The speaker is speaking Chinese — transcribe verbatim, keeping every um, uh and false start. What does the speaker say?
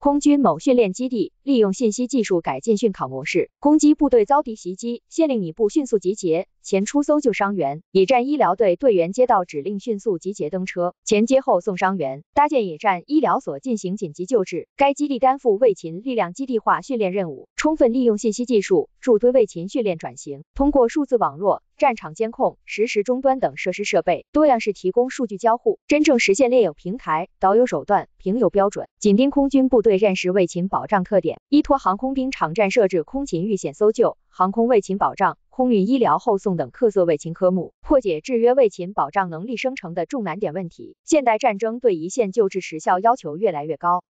空军某训练基地利用信息技术改进训考模式，攻击部队遭敌袭击，县令拟部迅速集结，前出搜救伤员。野战医疗队队员接到指令，迅速集结登车，前接后送伤员，搭建野战医疗所进行紧急救治。该基地担负卫勤力量基地化训练任务，充分利用信息技术助推卫勤训练转型，通过数字网络、战场监控、实时终端等设施设备，多样式提供数据交互，真正实现列有平台、导有手段、评有标准，紧盯空军部队认识卫勤保障特点，依托航空兵场站设置空勤遇险搜救、航空卫勤保障、空运医疗后送等特色卫勤科目，破解制约卫勤保障能力生成的重难点问题。现代战争对一线救治时效要求越来越高。